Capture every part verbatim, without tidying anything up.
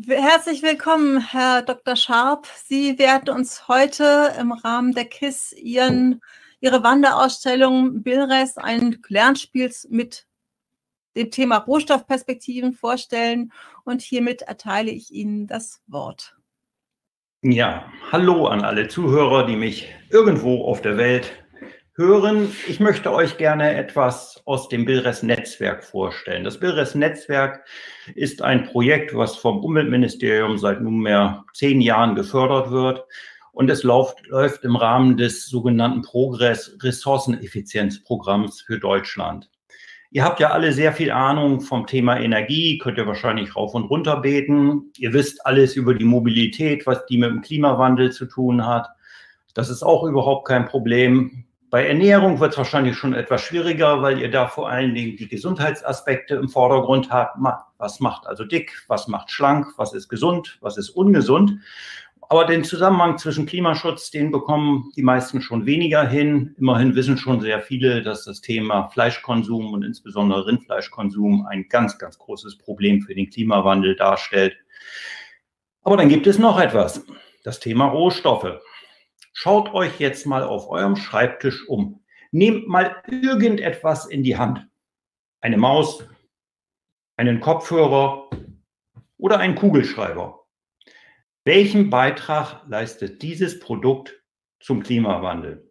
Herzlich willkommen, Herr Doktor Scharp. Sie werden uns heute im Rahmen der K I S Ihren, Ihre Wanderausstellung BILRES, ein Lernspiel mit dem Thema Rohstoffperspektiven vorstellen. Und hiermit erteile ich Ihnen das Wort. Ja, hallo an alle Zuhörer, die mich irgendwo auf der Welt hören. Ich möchte euch gerne etwas aus dem BILRES-Netzwerk vorstellen. Das BILRES-Netzwerk ist ein Projekt, was vom Umweltministerium seit nunmehr zehn Jahren gefördert wird. Und es läuft, läuft im Rahmen des sogenannten Progress-Ressourceneffizienzprogramms für Deutschland. Ihr habt ja alle sehr viel Ahnung vom Thema Energie, könnt ihr wahrscheinlich rauf und runter beten. Ihr wisst alles über die Mobilität, was die mit dem Klimawandel zu tun hat. Das ist auch überhaupt kein Problem. Bei Ernährung wird es wahrscheinlich schon etwas schwieriger, weil ihr da vor allen Dingen die Gesundheitsaspekte im Vordergrund habt. Was macht also dick, was macht schlank, was ist gesund, was ist ungesund. Aber den Zusammenhang zwischen Klimaschutz, den bekommen die meisten schon weniger hin. Immerhin wissen schon sehr viele, dass das Thema Fleischkonsum und insbesondere Rindfleischkonsum ein ganz, ganz großes Problem für den Klimawandel darstellt. Aber dann gibt es noch etwas, das Thema Rohstoffe. Schaut euch jetzt mal auf eurem Schreibtisch um. Nehmt mal irgendetwas in die Hand. Eine Maus, einen Kopfhörer oder einen Kugelschreiber. Welchen Beitrag leistet dieses Produkt zum Klimawandel?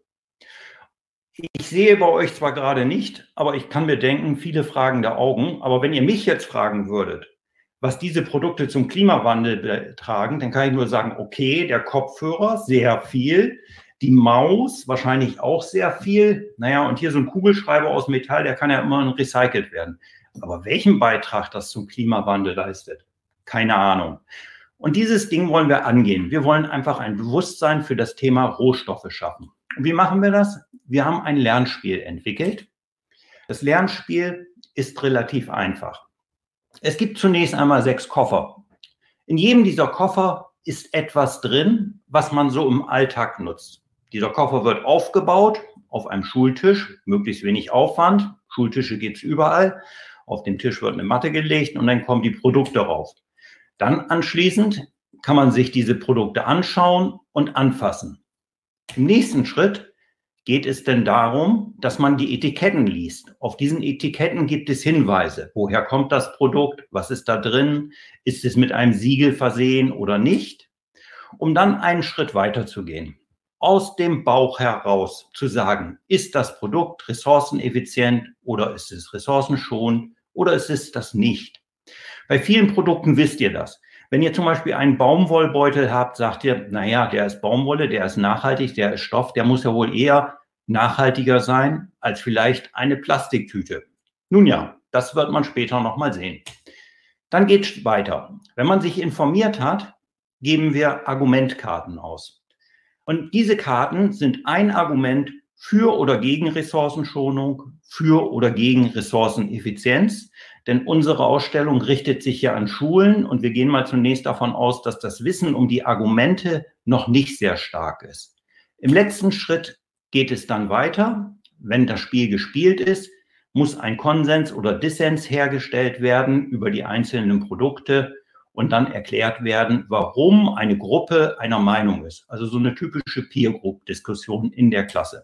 Ich sehe bei euch zwar gerade nicht, aber ich kann mir denken, viele fragende Augen. Aber wenn ihr mich jetzt fragen würdet, was diese Produkte zum Klimawandel beitragen, dann kann ich nur sagen, okay, der Kopfhörer, sehr viel, die Maus, wahrscheinlich auch sehr viel. Naja, und hier so ein Kugelschreiber aus Metall, der kann ja immer recycelt werden. Aber welchen Beitrag das zum Klimawandel leistet, keine Ahnung. Und dieses Ding wollen wir angehen. Wir wollen einfach ein Bewusstsein für das Thema Rohstoffe schaffen. Und wie machen wir das? Wir haben ein Lernspiel entwickelt. Das Lernspiel ist relativ einfach. Es gibt zunächst einmal sechs Koffer. In jedem dieser Koffer ist etwas drin, was man so im Alltag nutzt. Dieser Koffer wird aufgebaut auf einem Schultisch, möglichst wenig Aufwand. Schultische gibt es überall. Auf dem Tisch wird eine Matte gelegt und dann kommen die Produkte rauf. Dann anschließend kann man sich diese Produkte anschauen und anfassen. Im nächsten Schritt geht es denn darum, dass man die Etiketten liest. Auf diesen Etiketten gibt es Hinweise. Woher kommt das Produkt? Was ist da drin? Ist es mit einem Siegel versehen oder nicht? Um dann einen Schritt weiter zu gehen. Aus dem Bauch heraus zu sagen, ist das Produkt ressourceneffizient oder ist es ressourcenschonend oder ist es das nicht? Bei vielen Produkten wisst ihr das. Wenn ihr zum Beispiel einen Baumwollbeutel habt, sagt ihr, naja, der ist Baumwolle, der ist nachhaltig, der ist Stoff, der muss ja wohl eher nachhaltiger sein als vielleicht eine Plastiktüte. Nun ja, das wird man später nochmal sehen. Dann geht es weiter. Wenn man sich informiert hat, geben wir Argumentkarten aus. Und diese Karten sind ein Argument für oder gegen Ressourcenschonung, für oder gegen Ressourceneffizienz. Denn unsere Ausstellung richtet sich ja an Schulen und wir gehen mal zunächst davon aus, dass das Wissen um die Argumente noch nicht sehr stark ist. Im letzten Schritt geht es dann weiter. Wenn das Spiel gespielt ist, muss ein Konsens oder Dissens hergestellt werden über die einzelnen Produkte und dann erklärt werden, warum eine Gruppe einer Meinung ist. Also so eine typische Peer-Group-Diskussion in der Klasse.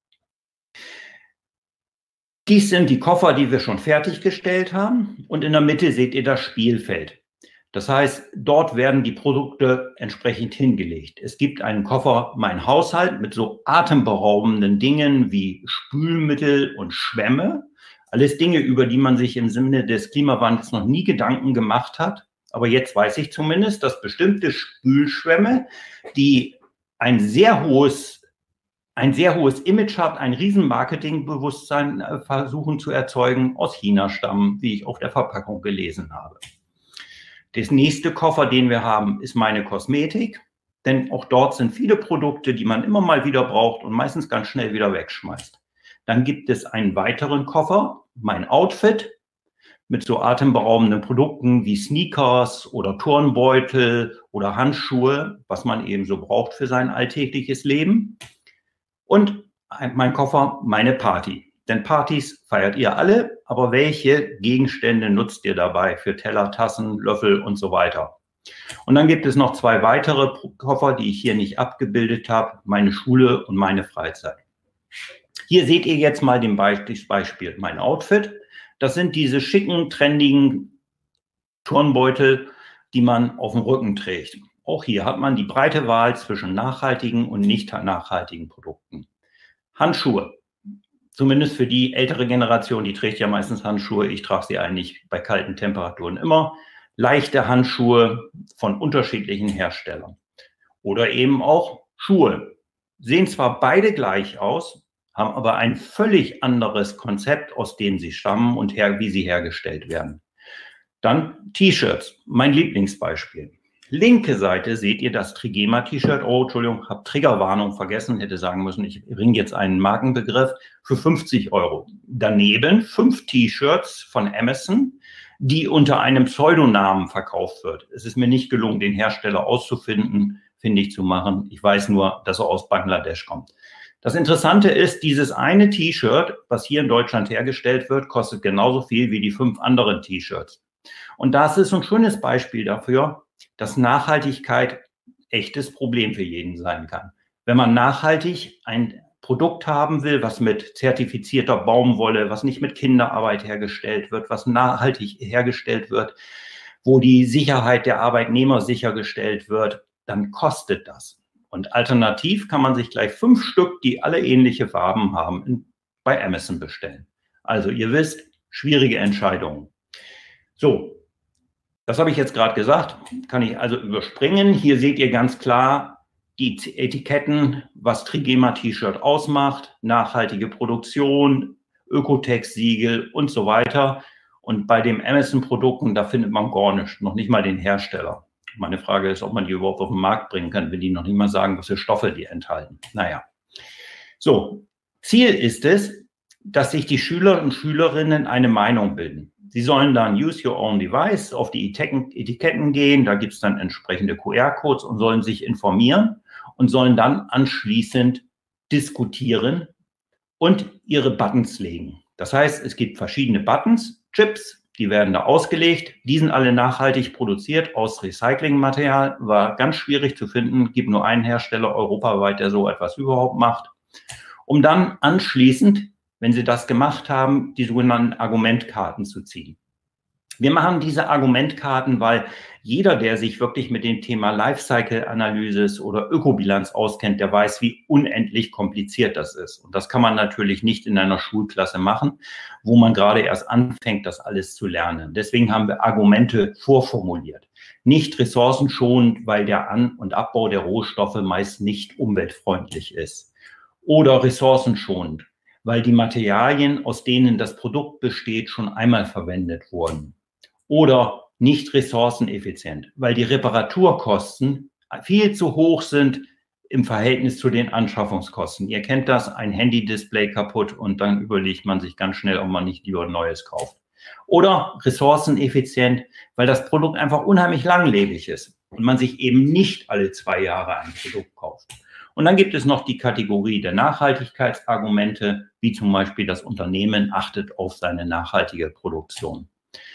Dies sind die Koffer, die wir schon fertiggestellt haben und in der Mitte seht ihr das Spielfeld. Das heißt, dort werden die Produkte entsprechend hingelegt. Es gibt einen Koffer Mein Haushalt mit so atemberaubenden Dingen wie Spülmittel und Schwämme. Alles Dinge, über die man sich im Sinne des Klimawandels noch nie Gedanken gemacht hat. Aber jetzt weiß ich zumindest, dass bestimmte Spülschwämme, die ein sehr hohes ein sehr hohes Image hat, ein riesen Marketingbewusstsein äh, versuchen zu erzeugen, aus China stammen, wie ich auf der Verpackung gelesen habe. Der nächste Koffer, den wir haben, ist meine Kosmetik, denn auch dort sind viele Produkte, die man immer mal wieder braucht und meistens ganz schnell wieder wegschmeißt. Dann gibt es einen weiteren Koffer, mein Outfit, mit so atemberaubenden Produkten wie Sneakers oder Turnbeutel oder Handschuhe, was man eben so braucht für sein alltägliches Leben. Und mein Koffer, meine Party. Denn Partys feiert ihr alle, aber welche Gegenstände nutzt ihr dabei für Teller, Tassen, Löffel und so weiter? Und dann gibt es noch zwei weitere Koffer, die ich hier nicht abgebildet habe, meine Schule und meine Freizeit. Hier seht ihr jetzt mal den Be das Beispiel, mein Outfit. Das sind diese schicken, trendigen Turnbeutel, die man auf dem Rücken trägt. Auch hier hat man die breite Wahl zwischen nachhaltigen und nicht nachhaltigen Produkten. Handschuhe, zumindest für die ältere Generation, die trägt ja meistens Handschuhe. Ich trage sie eigentlich bei kalten Temperaturen immer. Leichte Handschuhe von unterschiedlichen Herstellern. Oder eben auch Schuhe. Sehen zwar beide gleich aus, haben aber ein völlig anderes Konzept, aus dem sie stammen und her, wie sie hergestellt werden. Dann T-Shirts, mein Lieblingsbeispiel. Linke Seite seht ihr das Trigema-T-Shirt. Oh, Entschuldigung, habe Triggerwarnung vergessen, hätte sagen müssen, ich bringe jetzt einen Markenbegriff für fünfzig Euro. Daneben fünf T-Shirts von Amazon, die unter einem Pseudonamen verkauft wird. Es ist mir nicht gelungen, den Hersteller auszufinden, findig zu machen. Ich weiß nur, dass er aus Bangladesch kommt. Das Interessante ist, dieses eine T-Shirt, was hier in Deutschland hergestellt wird, kostet genauso viel wie die fünf anderen T-Shirts. Und das ist ein schönes Beispiel dafür, dass Nachhaltigkeit echtes Problem für jeden sein kann. Wenn man nachhaltig ein Produkt haben will, was mit zertifizierter Baumwolle, was nicht mit Kinderarbeit hergestellt wird, was nachhaltig hergestellt wird, wo die Sicherheit der Arbeitnehmer sichergestellt wird, dann kostet das. Und alternativ kann man sich gleich fünf Stück, die alle ähnliche Farben haben, in, bei Amazon bestellen. Also ihr wisst, schwierige Entscheidungen. So. Das habe ich jetzt gerade gesagt, kann ich also überspringen. Hier seht ihr ganz klar die Etiketten, was Trigema-T-Shirt ausmacht, nachhaltige Produktion, Ökotex-Siegel und so weiter. Und bei den Amazon-Produkten, da findet man gar nichts, noch nicht mal den Hersteller. Meine Frage ist, ob man die überhaupt auf den Markt bringen kann, wenn die noch nicht mal sagen, was für Stoffe die enthalten. Naja. So, Ziel ist es, dass sich die Schüler und Schülerinnen eine Meinung bilden. Sie sollen dann Use Your Own Device auf die Etiketten gehen, da gibt es dann entsprechende Q R-Codes und sollen sich informieren und sollen dann anschließend diskutieren und ihre Buttons legen. Das heißt, es gibt verschiedene Buttons, Chips, die werden da ausgelegt, die sind alle nachhaltig produziert aus Recyclingmaterial, war ganz schwierig zu finden, gibt nur einen Hersteller europaweit, der so etwas überhaupt macht, um dann anschließend, wenn Sie das gemacht haben, die sogenannten Argumentkarten zu ziehen. Wir machen diese Argumentkarten, weil jeder, der sich wirklich mit dem Thema Lifecycle-Analysis oder Ökobilanz auskennt, der weiß, wie unendlich kompliziert das ist. Und das kann man natürlich nicht in einer Schulklasse machen, wo man gerade erst anfängt, das alles zu lernen. Deswegen haben wir Argumente vorformuliert. Nicht ressourcenschonend, weil der An- und Abbau der Rohstoffe meist nicht umweltfreundlich ist. Oder ressourcenschonend, weil die Materialien, aus denen das Produkt besteht, schon einmal verwendet wurden. Oder nicht ressourceneffizient, weil die Reparaturkosten viel zu hoch sind im Verhältnis zu den Anschaffungskosten. Ihr kennt das, ein Handy-Display kaputt und dann überlegt man sich ganz schnell, ob man nicht lieber ein neues kauft. Oder ressourceneffizient, weil das Produkt einfach unheimlich langlebig ist und man sich eben nicht alle zwei Jahre ein Produkt kauft. Und dann gibt es noch die Kategorie der Nachhaltigkeitsargumente, wie zum Beispiel das Unternehmen achtet auf seine nachhaltige Produktion.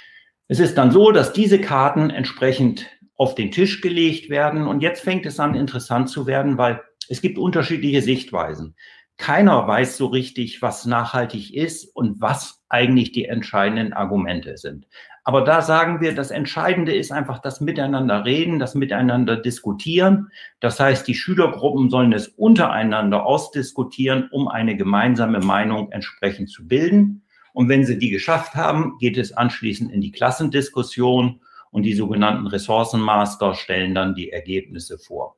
Es ist dann so, dass diese Karten entsprechend auf den Tisch gelegt werden. Und jetzt fängt es an, interessant zu werden, weil es gibt unterschiedliche Sichtweisen. Keiner weiß so richtig, was nachhaltig ist und was eigentlich die entscheidenden Argumente sind. Aber da sagen wir, das Entscheidende ist einfach das Miteinander reden, das Miteinander diskutieren. Das heißt, die Schülergruppen sollen es untereinander ausdiskutieren, um eine gemeinsame Meinung entsprechend zu bilden. Und wenn sie die geschafft haben, geht es anschließend in die Klassendiskussion und die sogenannten Ressourcenmaster stellen dann die Ergebnisse vor.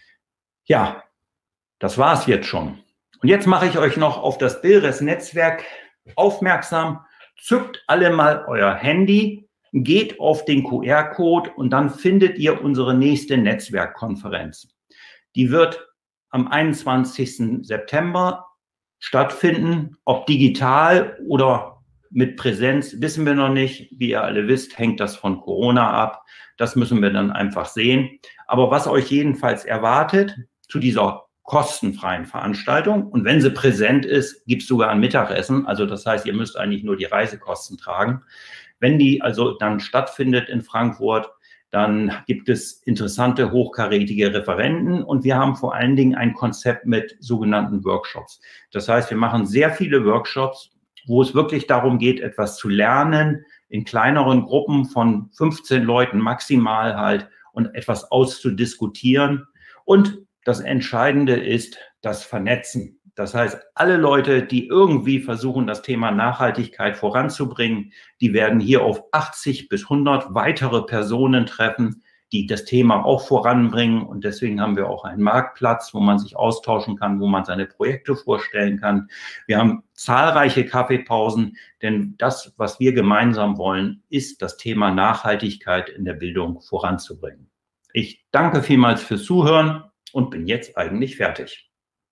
Ja, das war's jetzt schon. Und jetzt mache ich euch noch auf das Bilres-Netzwerk aufmerksam. Zückt alle mal euer Handy, geht auf den Q R-Code und dann findet ihr unsere nächste Netzwerkkonferenz. Die wird am einundzwanzigsten September stattfinden. Ob digital oder mit Präsenz, wissen wir noch nicht. Wie ihr alle wisst, hängt das von Corona ab. Das müssen wir dann einfach sehen. Aber was euch jedenfalls erwartet zu dieser kostenfreien Veranstaltung. Und wenn sie präsent ist, gibt es sogar ein Mittagessen. Also das heißt, ihr müsst eigentlich nur die Reisekosten tragen. Wenn die also dann stattfindet in Frankfurt, Dann gibt es interessante, hochkarätige Referenten und wir haben vor allen Dingen ein Konzept mit sogenannten Workshops. Das heißt, wir machen sehr viele Workshops, wo es wirklich darum geht, etwas zu lernen, in kleineren Gruppen von fünfzehn Leuten maximal halt und etwas auszudiskutieren. Und das Entscheidende ist das Vernetzen. Das heißt, alle Leute, die irgendwie versuchen, das Thema Nachhaltigkeit voranzubringen, die werden hier auf achtzig bis hundert weitere Personen treffen, die das Thema auch voranbringen. Und deswegen haben wir auch einen Marktplatz, wo man sich austauschen kann, wo man seine Projekte vorstellen kann. Wir haben zahlreiche Kaffeepausen, denn das, was wir gemeinsam wollen, ist das Thema Nachhaltigkeit in der Bildung voranzubringen. Ich danke vielmals fürs Zuhören und bin jetzt eigentlich fertig.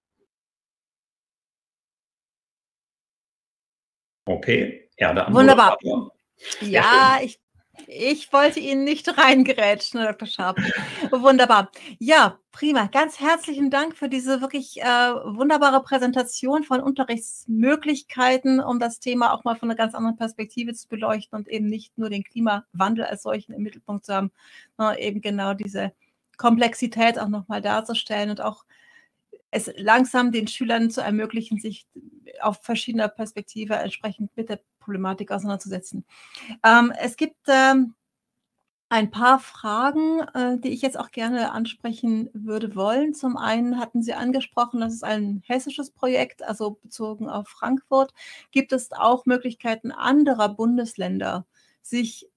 Okay, Erde an. Wunderbar. Ja, ich, ich wollte Ihnen nicht reingerätschen, Herr Doktor Scharp. Wunderbar. Ja, prima. Ganz herzlichen Dank für diese wirklich äh, wunderbare Präsentation von Unterrichtsmöglichkeiten, um das Thema auch mal von einer ganz anderen Perspektive zu beleuchten und eben nicht nur den Klimawandel als solchen im Mittelpunkt zu haben, sondern eben genau diese Komplexität auch nochmal darzustellen und auch es langsam den Schülern zu ermöglichen, sich auf verschiedener Perspektive entsprechend mit der Problematik auseinanderzusetzen. Ähm, es gibt ähm, ein paar Fragen, äh, die ich jetzt auch gerne ansprechen würde wollen. Zum einen hatten Sie angesprochen, das ist ein hessisches Projekt, also bezogen auf Frankfurt. Gibt es auch Möglichkeiten anderer Bundesländer, sich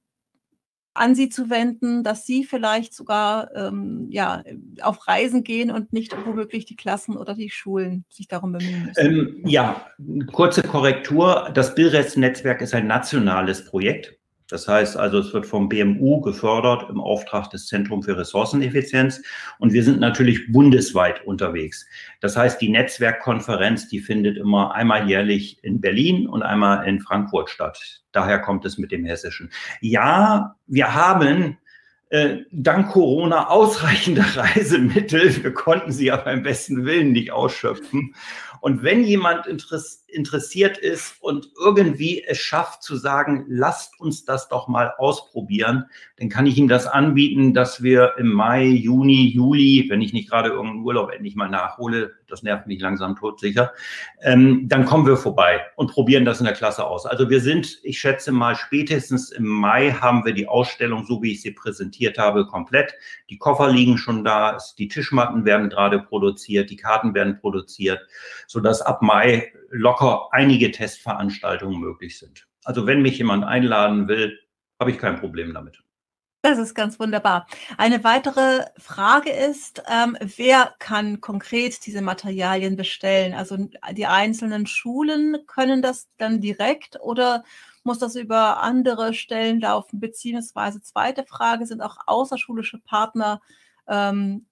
an Sie zu wenden, dass Sie vielleicht sogar ähm, ja, auf Reisen gehen und nicht womöglich die Klassen oder die Schulen sich darum bemühen müssen? Ähm, ja, kurze Korrektur. Das BILRES-Netzwerk ist ein nationales Projekt. Das heißt also, es wird vom B M U gefördert im Auftrag des Zentrums für Ressourceneffizienz und wir sind natürlich bundesweit unterwegs. Das heißt, die Netzwerkkonferenz, die findet immer einmal jährlich in Berlin und einmal in Frankfurt statt. Daher kommt es mit dem Hessischen. Ja, wir haben äh, dank Corona ausreichende Reisemittel. Wir konnten sie aber beim besten Willen nicht ausschöpfen. Und wenn jemand interessiert ist und irgendwie es schafft zu sagen, lasst uns das doch mal ausprobieren, dann kann ich ihm das anbieten, dass wir im Mai, Juni, Juli, wenn ich nicht gerade irgendeinen Urlaub endlich mal nachhole, das nervt mich langsam todsicher, ähm, dann kommen wir vorbei und probieren das in der Klasse aus. Also wir sind, ich schätze mal, spätestens im Mai haben wir die Ausstellung, so wie ich sie präsentiert habe, komplett. Die Koffer liegen schon da, die Tischmatten werden gerade produziert, die Karten werden produziert, sodass ab Mai locker einige Testveranstaltungen möglich sind. Also wenn mich jemand einladen will, habe ich kein Problem damit. Das ist ganz wunderbar. Eine weitere Frage ist, ähm, wer kann konkret diese Materialien bestellen? Also die einzelnen Schulen können das dann direkt oder muss das über andere Stellen laufen? Beziehungsweise zweite Frage, sind auch außerschulische Partner ähm,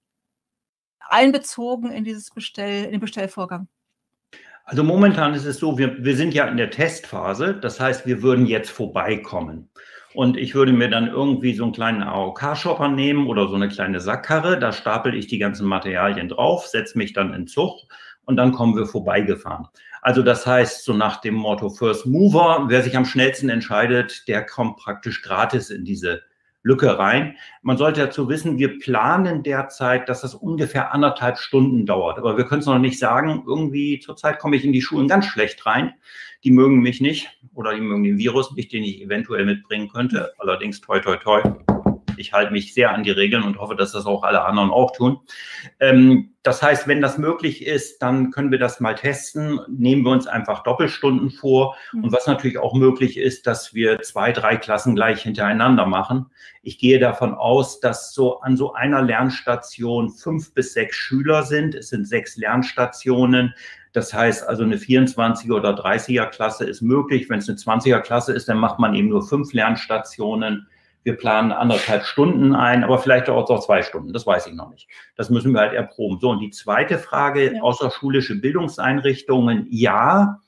einbezogen in dieses Bestell, in den Bestellvorgang? Also momentan ist es so, wir, wir sind ja in der Testphase. Das heißt, wir würden jetzt vorbeikommen. Und ich würde mir dann irgendwie so einen kleinen A O K-Shopper nehmen oder so eine kleine Sackkarre. Da stapel ich die ganzen Materialien drauf, setze mich dann in Zug und dann kommen wir vorbeigefahren. Also das heißt, so nach dem Motto First Mover, wer sich am schnellsten entscheidet, der kommt praktisch gratis in diese Lücke rein. Man sollte dazu wissen, wir planen derzeit, dass das ungefähr anderthalb Stunden dauert. Aber wir können es noch nicht sagen. Irgendwie zurzeit komme ich in die Schulen ganz schlecht rein. Die mögen mich nicht oder die mögen den Virus nicht, den ich eventuell mitbringen könnte. Allerdings toi, toi, toi. Ich halte mich sehr an die Regeln und hoffe, dass das auch alle anderen auch tun. Ähm, das heißt, wenn das möglich ist, dann können wir das mal testen. Nehmen wir uns einfach Doppelstunden vor. Mhm. Und was natürlich auch möglich ist, dass wir zwei, drei Klassen gleich hintereinander machen. Ich gehe davon aus, dass so an so einer Lernstation fünf bis sechs Schüler sind. Es sind sechs Lernstationen. Das heißt also, eine vierundzwanziger oder dreißiger Klasse ist möglich. Wenn es eine zwanziger Klasse ist, dann macht man eben nur fünf Lernstationen. Wir planen anderthalb Stunden ein, aber vielleicht auch noch zwei Stunden. Das weiß ich noch nicht. Das müssen wir halt erproben. So, und die zweite Frage, ja. Außerschulische Bildungseinrichtungen, ja.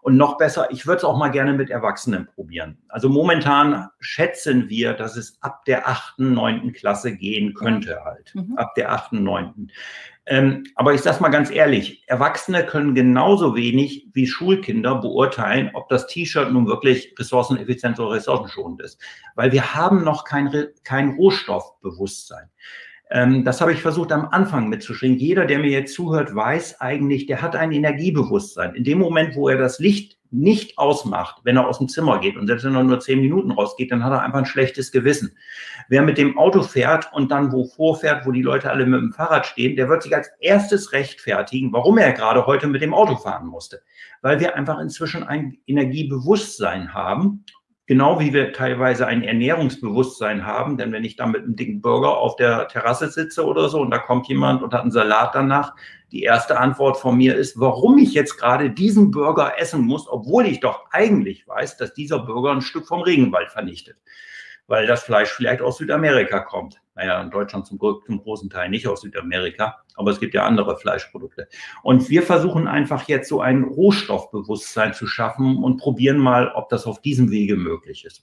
Und noch besser, ich würde es auch mal gerne mit Erwachsenen probieren. Also momentan schätzen wir, dass es ab der achten, neunten Klasse gehen könnte ja. halt. Mhm. Ab der achten, neunten Ähm, aber ich sage mal ganz ehrlich, Erwachsene können genauso wenig wie Schulkinder beurteilen, ob das T-Shirt nun wirklich ressourceneffizient oder ressourcenschonend ist. Weil wir haben noch kein, kein Rohstoffbewusstsein. Ähm, das habe ich versucht am Anfang mitzuschicken. Jeder, der mir jetzt zuhört, weiß eigentlich, der hat ein Energiebewusstsein. In dem Moment, wo er das Licht nicht ausmacht, wenn er aus dem Zimmer geht und selbst wenn er nur zehn Minuten rausgeht, dann hat er einfach ein schlechtes Gewissen. Wer mit dem Auto fährt und dann wo vorfährt, wo die Leute alle mit dem Fahrrad stehen, der wird sich als erstes rechtfertigen, warum er gerade heute mit dem Auto fahren musste. Weil wir einfach inzwischen ein Energiebewusstsein haben, genau wie wir teilweise ein Ernährungsbewusstsein haben, denn wenn ich da mit einem dicken Burger auf der Terrasse sitze oder so und da kommt jemand und hat einen Salat danach, die erste Antwort von mir ist, warum ich jetzt gerade diesen Burger essen muss, obwohl ich doch eigentlich weiß, dass dieser Burger ein Stück vom Regenwald vernichtet, weil das Fleisch vielleicht aus Südamerika kommt. Naja, in Deutschland zum, zum großen Teil nicht aus Südamerika, aber es gibt ja andere Fleischprodukte. Und wir versuchen einfach jetzt so ein Rohstoffbewusstsein zu schaffen und probieren mal, ob das auf diesem Wege möglich ist.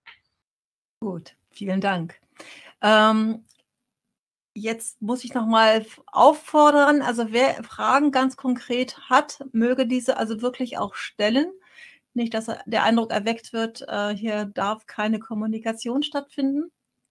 Gut, vielen Dank. Ähm, jetzt muss ich noch mal auffordern, also wer Fragen ganz konkret hat, möge diese also wirklich auch stellen. Nicht, dass der Eindruck erweckt wird, äh, hier darf keine Kommunikation stattfinden.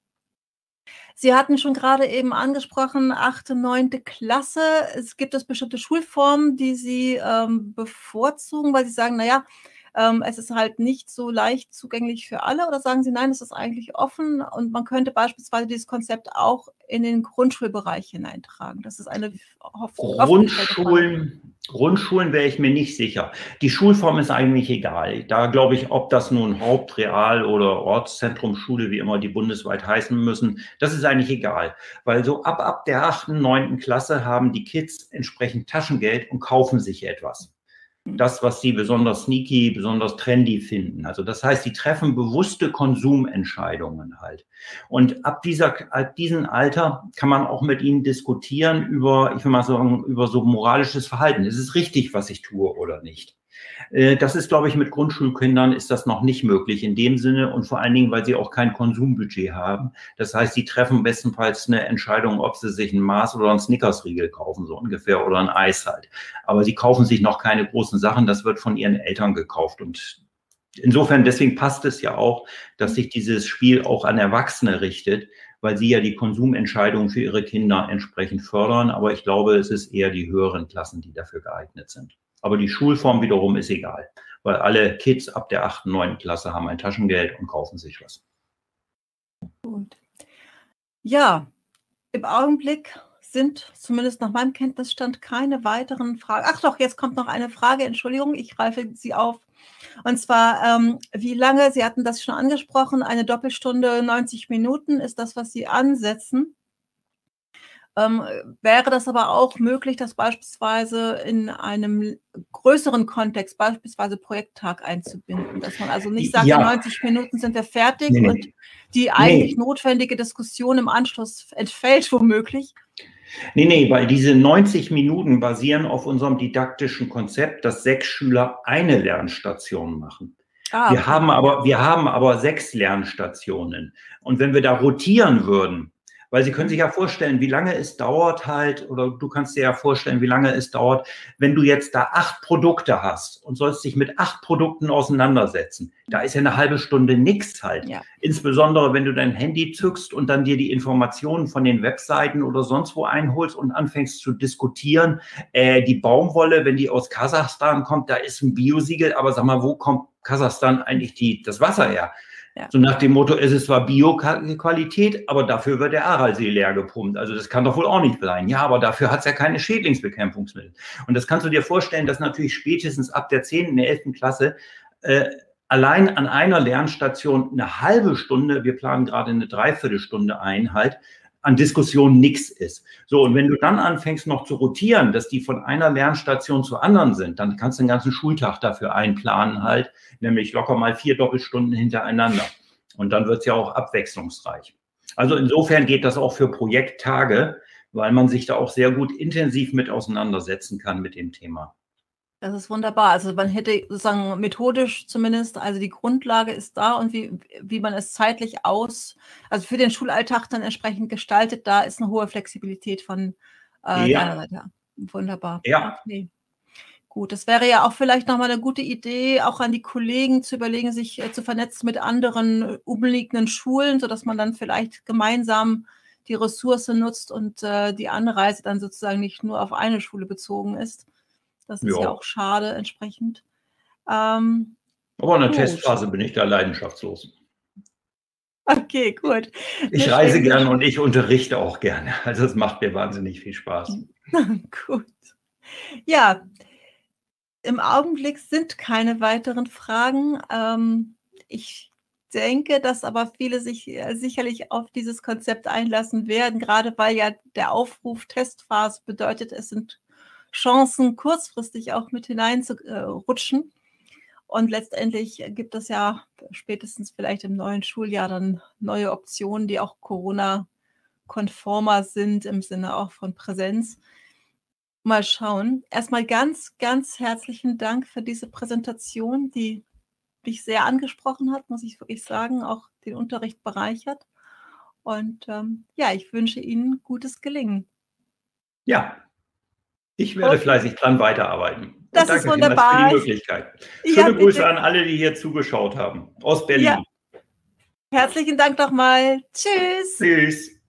Sie hatten schon gerade eben angesprochen, achte, neunte Klasse. Es gibt es bestimmte Schulformen, die Sie ähm, bevorzugen, weil Sie sagen, naja, ähm, es ist halt nicht so leicht zugänglich für alle? Oder sagen Sie, nein, es ist eigentlich offen und man könnte beispielsweise dieses Konzept auch in den Grundschulbereich hineintragen? Das ist eine Grundschulen, Grundschulen wäre ich mir nicht sicher. Die Schulform ist eigentlich egal. Da glaube ich, ob das nun Haupt-, Real- oder Ortszentrumsschule, wie immer die bundesweit heißen müssen, das ist eigentlich egal. Weil so ab, ab der achten, neunten Klasse haben die Kids entsprechend Taschengeld und kaufen sich etwas. Das, was sie besonders sneaky, besonders trendy finden. Also das heißt, sie treffen bewusste Konsumentscheidungen halt. Und ab dieser, ab diesem Alter kann man auch mit ihnen diskutieren über, ich will mal sagen, über so moralisches Verhalten. Ist es richtig, was ich tue oder nicht? Das ist, glaube ich, mit Grundschulkindern ist das noch nicht möglich in dem Sinne und vor allen Dingen, weil sie auch kein Konsumbudget haben. Das heißt, sie treffen bestenfalls eine Entscheidung, ob sie sich ein Mars oder ein Snickers-Riegel kaufen, so ungefähr, oder ein Eis halt. Aber sie kaufen sich noch keine großen Sachen, das wird von ihren Eltern gekauft und insofern, deswegen passt es ja auch, dass sich dieses Spiel auch an Erwachsene richtet, weil sie ja die Konsumentscheidungen für ihre Kinder entsprechend fördern. Aber ich glaube, es ist eher die höheren Klassen, die dafür geeignet sind. Aber die Schulform wiederum ist egal, weil alle Kids ab der achten, neunten Klasse haben ein Taschengeld und kaufen sich was. Gut. Ja, im Augenblick sind zumindest nach meinem Kenntnisstand keine weiteren Fragen. Ach doch, jetzt kommt noch eine Frage, Entschuldigung, ich greife sie auf. Und zwar, ähm, wie lange, Sie hatten das schon angesprochen, eine Doppelstunde, neunzig Minuten ist das, was Sie ansetzen. Ähm, wäre das aber auch möglich, das beispielsweise in einem größeren Kontext, beispielsweise Projekttag einzubinden, dass man also nicht sagt, ja. in neunzig Minuten sind wir fertig nee, nee. und die eigentlich nee. notwendige Diskussion im Anschluss entfällt womöglich? Nee, nee, weil diese neunzig Minuten basieren auf unserem didaktischen Konzept, dass sechs Schüler eine Lernstation machen. Ah, wir, okay. haben aber, wir haben aber sechs Lernstationen. Und wenn wir da rotieren würden, weil Sie können sich ja vorstellen, wie lange es dauert halt, oder du kannst dir ja vorstellen, wie lange es dauert, wenn du jetzt da acht Produkte hast und sollst dich mit acht Produkten auseinandersetzen. Da ist ja eine halbe Stunde nichts halt. Ja. Insbesondere, wenn du dein Handy zückst und dann dir die Informationen von den Webseiten oder sonst wo einholst und anfängst zu diskutieren. Äh, die Baumwolle, wenn die aus Kasachstan kommt, da ist ein Biosiegel, aber sag mal, wo kommt Kasachstan eigentlich die, das Wasser her? Ja. So nach dem Motto, es ist zwar Bio-Qualität, aber dafür wird der Aralsee leer gepumpt. Also das kann doch wohl auch nicht sein. Ja, aber dafür hat es ja keine Schädlingsbekämpfungsmittel. Und das kannst du dir vorstellen, dass natürlich spätestens ab der zehnten, elften Klasse äh, allein an einer Lernstation eine halbe Stunde, wir planen gerade eine Dreiviertelstunde ein, halt, an Diskussion nichts ist. So, und wenn du dann anfängst noch zu rotieren, dass die von einer Lernstation zur anderen sind, dann kannst du den ganzen Schultag dafür einplanen halt, nämlich locker mal vier Doppelstunden hintereinander. Und dann wird es ja auch abwechslungsreich. Also insofern geht das auch für Projekttage, weil man sich da auch sehr gut intensiv mit auseinandersetzen kann mit dem Thema. Das ist wunderbar. Also man hätte sozusagen methodisch zumindest, also die Grundlage ist da und wie, wie man es zeitlich aus, also für den Schulalltag dann entsprechend gestaltet, da ist eine hohe Flexibilität von äh, Ja, deiner Seite. Wunderbar. ja, Okay. Gut, das wäre ja auch vielleicht nochmal eine gute Idee, auch an die Kollegen zu überlegen, sich äh, zu vernetzen mit anderen äh, umliegenden Schulen, sodass man dann vielleicht gemeinsam die Ressource nutzt und äh, die Anreise dann sozusagen nicht nur auf eine Schule bezogen ist. Das ist ja ja. auch schade entsprechend. Ähm, Aber in der gut. Testphase bin ich da leidenschaftslos. Okay, gut. Ich Ne, reise schön. gerne und ich unterrichte auch gerne. Also es macht mir wahnsinnig viel Spaß. Gut. Ja, im Augenblick sind keine weiteren Fragen. Ähm, ich denke, dass aber viele sich äh, sicherlich auf dieses Konzept einlassen werden, gerade weil ja der Aufruf Testphase bedeutet, es sind Chancen, kurzfristig auch mit hineinzurutschen. Und letztendlich gibt es ja spätestens vielleicht im neuen Schuljahr dann neue Optionen, die auch Corona-konformer sind, im Sinne auch von Präsenz. Mal schauen. Erstmal ganz, ganz herzlichen Dank für diese Präsentation, die mich sehr angesprochen hat, muss ich wirklich sagen, auch den Unterricht bereichert. Und ähm, ja, ich wünsche Ihnen gutes Gelingen. Ja, ich werde Okay. fleißig dran weiterarbeiten. Und Das ist danke vielmals für wunderbar. die Ich- Möglichkeit. Ja, Schöne Grüße bitte. an alle, die hier zugeschaut haben. Aus Berlin. Ja. Herzlichen Dank nochmal. Tschüss. Tschüss.